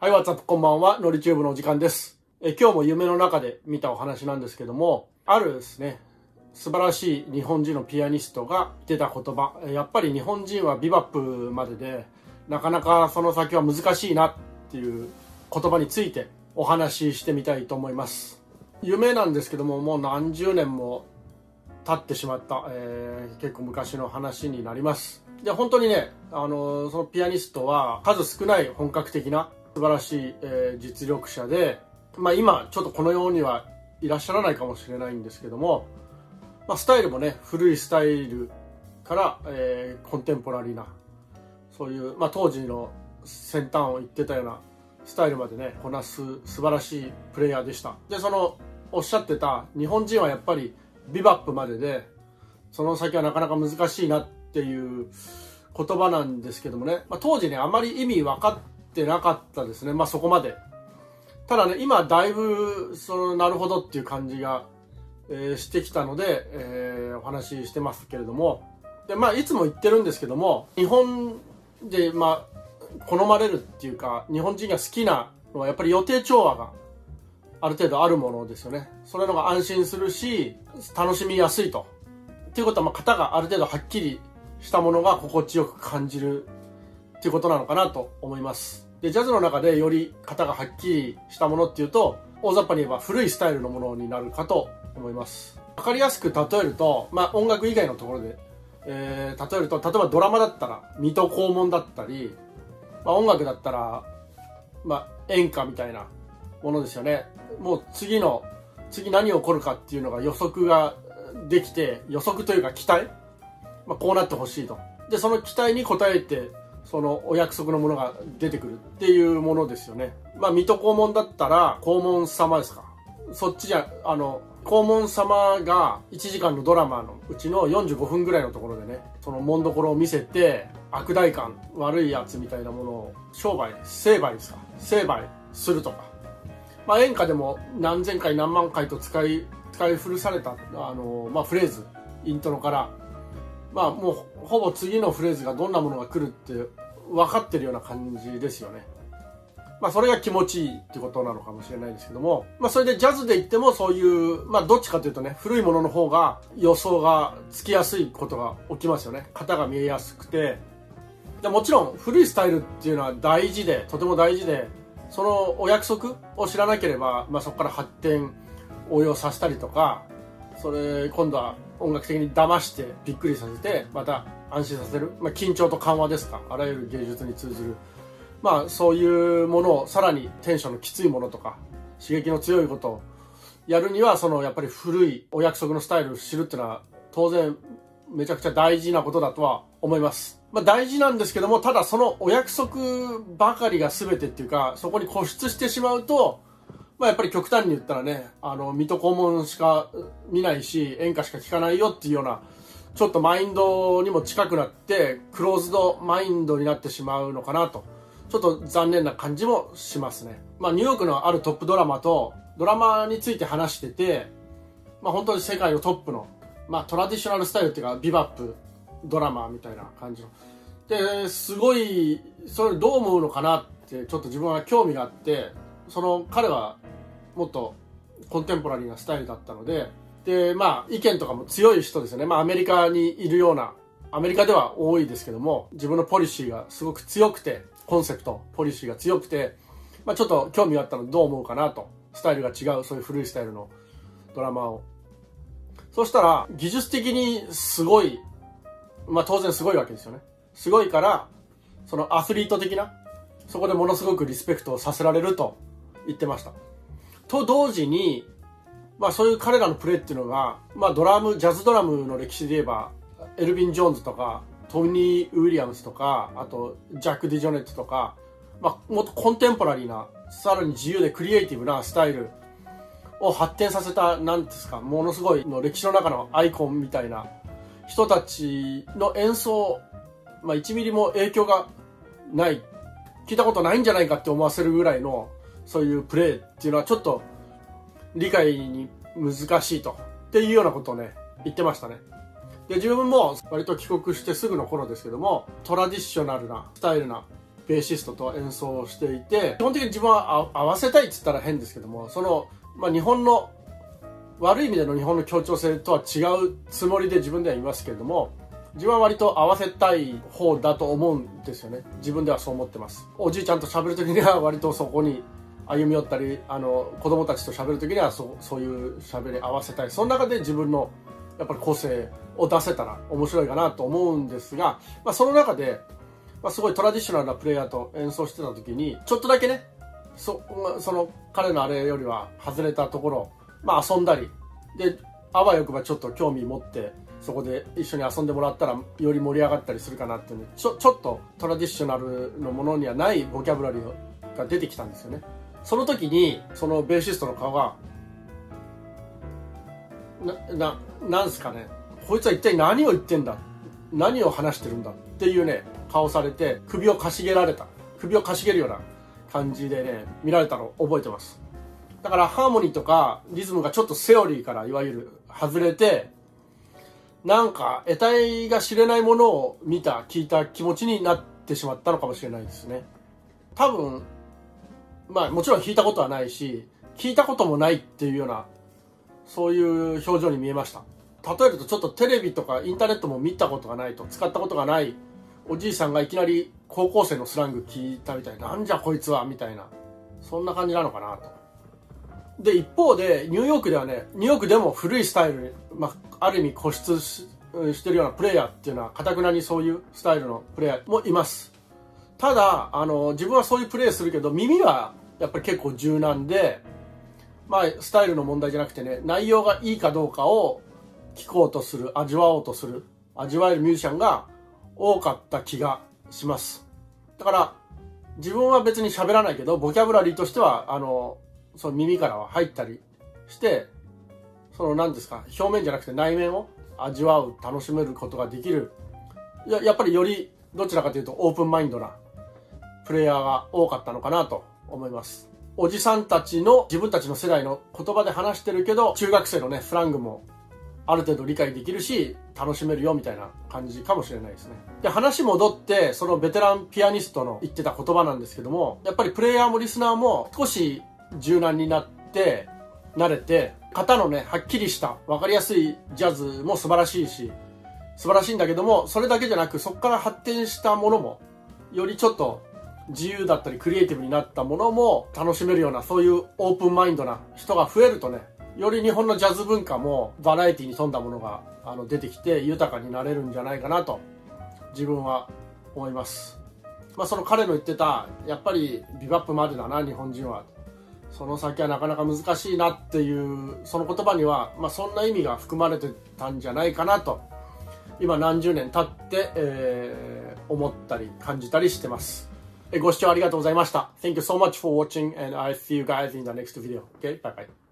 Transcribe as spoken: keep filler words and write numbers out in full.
はい、ワッツアップこんばんは。ノリチューブのお時間です。え今日も夢の中で見たお話なんですけども、あるですね、素晴らしい日本人のピアニストが出た言葉。やっぱり日本人はビバップまでで、なかなかその先は難しいなっていう言葉についてお話ししてみたいと思います。夢なんですけども、もう何十年も経ってしまった、えー、結構昔の話になります。で、本当にね、あのそのピアニストは数少ない本格的な素晴らしい、えー、実力者で、まあ、今ちょっとこのようにはいらっしゃらないかもしれないんですけども、まあ、スタイルもね古いスタイルから、えー、コンテンポラリーなそういう、まあ、当時の先端を言ってたようなスタイルまでねこなす素晴らしいプレイヤーでした。でそのおっしゃってた日本人はやっぱりビバップまででその先はなかなか難しいなっていう言葉なんですけどもね、まあ、当時ねあまり意味分かってってなかったですね。まあそこまで。ただね、今だいぶ、その、なるほどっていう感じが、えー、してきたので、えー、お話ししてますけれども。で、まあいつも言ってるんですけども、日本で、まあ、好まれるっていうか、日本人が好きなのはやっぱり予定調和がある程度あるものですよね。それのが安心するし、楽しみやすいと。っていうことは、まあ型がある程度はっきりしたものが心地よく感じるっていうことなのかなと思います。で、ジャズの中でより型がはっきりしたものっていうと、大雑把に言えば古いスタイルのものになるかと思います。わかりやすく例えると、まあ音楽以外のところで、えー、例えると、例えばドラマだったら、水戸黄門だったり、まあ音楽だったら、まあ演歌みたいなものですよね。もう次の、次何起こるかっていうのが予測ができて、予測というか期待、まあこうなってほしいと。で、その期待に応えて、そのお約束のものが出てくるっていうものですよね。まあ水戸黄門だったら黄門様ですか。そっちじゃあの黄門様がいちじかんのドラマのうちのよんじゅうごふんぐらいのところでね、その紋所を見せて悪代官悪いやつみたいなものを商売成敗ですか成敗するとか、まあ演歌でも何千回何万回と使い使い古されたあのまあフレーズイントロからまあもうほぼ次のフレーズがどんなものが来るって分かってるような感じですよね。まあそれが気持ちいいってことなのかもしれないですけども、まあそれでジャズで言ってもそういう、まあどっちかというとね、古いものの方が予想がつきやすいことが起きますよね。型が見えやすくて。でもちろん古いスタイルっていうのは大事で、とても大事で、そのお約束を知らなければ、まあそこから発展、応用させたりとか、それ今度は音楽的に騙してびっくりさせてまた安心させる、まあ、緊張と緩和ですか、あらゆる芸術に通ずる、まあそういうものをさらにテンションのきついものとか刺激の強いことをやるには、そのやっぱり古いお約束のスタイルを知るっていうのは当然めちゃくちゃ大事なことだとは思います。まあ大事なんですけども、ただそのお約束ばかりが全てっていうか、そこに固執してしまうと、まあやっぱり極端に言ったらね、あの、水戸黄門しか見ないし、演歌しか聴かないよっていうような、ちょっとマインドにも近くなって、クローズドマインドになってしまうのかなと、ちょっと残念な感じもしますね。まあニューヨークのあるトップドラマと、ドラマについて話してて、まあ本当に世界のトップの、まあトラディショナルスタイルっていうか、ビバップドラマみたいな感じの。で、すごい、それどう思うのかなって、ちょっと自分は興味があって、その彼は、もっとコンテンポラリーなスタイルだったので、で、まあ、意見とかも強い人ですよね。まあ、アメリカにいるような、アメリカでは多いですけども、自分のポリシーがすごく強くて、コンセプト、ポリシーが強くて、まあ、ちょっと興味があったのでどう思うかなと。スタイルが違う、そういう古いスタイルのドラマを。そしたら、技術的にすごい、まあ、当然すごいわけですよね。すごいから、そのアスリート的な、そこでものすごくリスペクトをさせられると言ってました。と同時に、まあそういう彼らのプレーっていうのが、まあドラム、ジャズドラムの歴史で言えば、エルヴィン・ジョーンズとか、トニー・ウィリアムスとか、あとジャック・ディジョネットとか、まあもっとコンテンポラリーな、さらに自由でクリエイティブなスタイルを発展させた、なんですか、ものすごいの歴史の中のアイコンみたいな人たちの演奏、まあいちミリも影響がない、聞いたことないんじゃないかって思わせるぐらいの、そういうプレーっていうのはちょっと理解に難しいとっていうようなことをね言ってましたね。で自分も割と帰国してすぐの頃ですけども、トラディショナルなスタイルなベーシストと演奏していて、基本的に自分は合わせたいって言ったら変ですけども、その、まあ、日本の悪い意味での日本の協調性とは違うつもりで自分ではいますけれども、自分は割と合わせたい方だと思うんですよね。自分ではそう思ってます。おじいちゃんと喋る時には割とそこに歩み寄ったり、あの子供たちと喋る時にはそう、そういう喋り合わせたい。その中で自分のやっぱり個性を出せたら面白いかなと思うんですが、まあ、その中で、まあ、すごいトラディショナルなプレイヤーと演奏してた時にちょっとだけね、そ, その彼のあれよりは外れたところ、まあ、遊んだりで、あわよくばちょっと興味持ってそこで一緒に遊んでもらったらより盛り上がったりするかなっていうね、ちょちょっとトラディショナルのものにはないボキャブラリーが出てきたんですよね。その時にそのベーシストの顔がなななんすかね、こいつは一体何を言ってんだ、何を話してるんだっていうね顔されて、首をかしげられた首をかしげるような感じでね見られたのを覚えてます。だからハーモニーとかリズムがちょっとセオリーからいわゆる外れて、なんか得体が知れないものを見た聞いた気持ちになってしまったのかもしれないですね。多分まあもちろん弾いたことはないし聞いたこともないっていうような、そういう表情に見えました。例えるとちょっとテレビとかインターネットも見たことがないと、使ったことがないおじいさんがいきなり高校生のスラング聞いたみたいな、なんじゃこいつはみたいな、そんな感じなのかなと。で一方でニューヨークではね、ニューヨークでも古いスタイル、まあ、ある意味固執 し, してるようなプレイヤーっていうのはかたくなにそういうスタイルのプレイヤーもいます。ただあの自分はそういうプレイするけど、耳はやっぱり結構柔軟で、まあ、スタイルの問題じゃなくてね、内容がいいかどうかを聞こうとする、味わおうとする、味わえるミュージシャンが多かった気がします。だから自分は別に喋らないけど、ボキャブラリーとしてはあのその耳からは入ったりして、その何ですか、表面じゃなくて内面を味わう、楽しめることができる、や, やっぱりよりどちらかというとオープンマインドなプレイヤーが多かったのかなと思います。おじさんたちの自分たちの世代の言葉で話してるけど、中学生のねスラングもある程度理解できるし楽しめるよみたいな感じかもしれないですね。で話戻って、そのベテランピアニストの言ってた言葉なんですけども、やっぱりプレイヤーもリスナーも少し柔軟になって慣れて、型のねはっきりした分かりやすいジャズも素晴らしいし素晴らしいんだけども、それだけじゃなくそこから発展したものも、よりちょっと自由だったりクリエイティブになったものも楽しめるような、そういうオープンマインドな人が増えるとね、より日本のジャズ文化もバラエティに富んだものがあの出てきて豊かになれるんじゃないかなと自分は思います。まあ、その彼の言ってた、やっぱりビバップまでだな日本人は、その先はなかなか難しいなっていうその言葉には、まあ、そんな意味が含まれてたんじゃないかなと今何十年経って、えー、思ったり感じたりしてます。ご視聴ありがとうございました。 Thank you so much for watching and I see you guys in the next video. Okay, bye bye.